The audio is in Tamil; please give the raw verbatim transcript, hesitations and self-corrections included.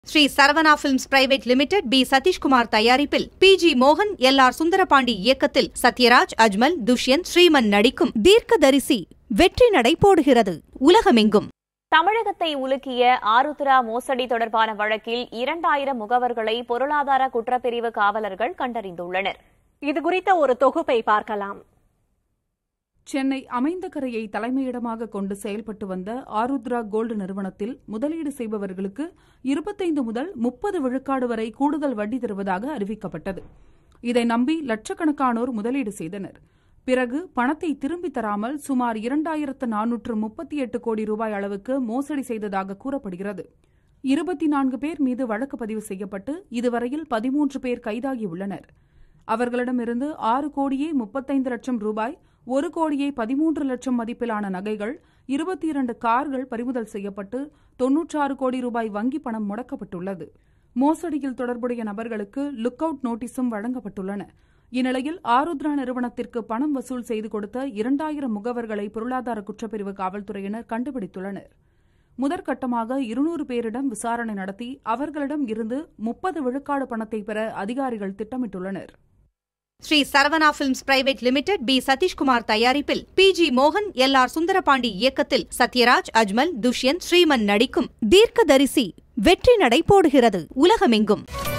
Sri Saravana films private limited P Sathishkumar தயாரிப்பில் பி ஜி மோகன் எல் ஆர் சுந்தரபாண்டி இயக்கத்தில் சத்யராஜ், அஜ்மல், துஷ்யந்த், ஸ்ரீமன் நடிக்கும் தீர்க்கதரிசி வெற்றி நடை போடுகிறது உலகமெங்கும். தமிழகத்தை உலுக்கிய ஆருத்ரா மோசடி தொடர்பான வழக்கில் இரண்டாயிரம் முகவர்களை பொருளாதார குற்றப்பிரிவு காவலர்கள் கண்டறிந்துள்ளனர். இதுகுறித்த ஒரு தொகுப்பை பார்க்கலாம். சென்னை அமைந்தகரையை தலைமையிடமாக கொண்டு செயல்பட்டு வந்த ஆருத்ரா கோல்டு நிறுவனத்தில் முதலீடு செய்பவர்களுக்கு இருபத்தைந்து முதல் முப்பது விழுக்காடு வரை கூடுதல் வட்டி தருவதாக அறிவிக்கப்பட்டது. இதை நம்பி லட்சக்கணக்கானோர் முதலீடு செய்தனர். பிறகு பணத்தை திரும்பித் தராமல் சுமார் இரண்டாயிரத்து நானூற்று முப்பத்தி எட்டு கோடி ரூபாய் அளவுக்கு மோசடி செய்ததாக கூறப்படுகிறது. இருபத்தி நான்கு பேர் மீது வழக்கு பதிவு செய்யப்பட்டு இதுவரையில் பதிமூன்று பேர் கைதாகியுள்ளனர். அவர்களிடமிருந்து ஆறு கோடியே முப்பத்தைந்து லட்சம் ரூபாய், ஒரு கோடியே பதிமூன்று லட்சம் மதிப்பிலான நகைகள், இருபத்தி இரண்டு கார்கள் பறிமுதல் செய்யப்பட்டு தொன்னூற்றாறு கோடி ரூபாய் வங்கிப் பணம் முடக்கப்பட்டுள்ளது. மோசடியில் தொடர்புடைய நபர்களுக்கு லுக் அவுட் நோட்டீஸும் வழங்கப்பட்டுள்ளன. இந்நிலையில் ஆருத்ரா நிறுவனத்திற்கு பணம் வசூல் செய்து கொடுத்த இரண்டாயிரம் முகவர்களை பொருளாதார குற்றப்பிரிவு காவல்துறையினர் கண்டுபிடித்துள்ளனர். முதற்கட்டமாக இருநூறு பேரிடம் விசாரணை நடத்தி அவர்களிடம் இருந்து முப்பது விழுக்காடு பணத்தை பெற அதிகாரிகள் திட்டமிட்டுள்ளனர். Shri Saravana films private limited P Sathishkumar தயாரிப்பில் பி ஜி மோகன் எல் ஆர் சுந்தரபாண்டி இயக்கத்தில் சத்யராஜ், அஜ்மல், துஷ்யந்த், ஸ்ரீமன் நடிக்கும் தீர்க்கதரிசி வெற்றி நடை போடுகிறது உலகமெங்கும்.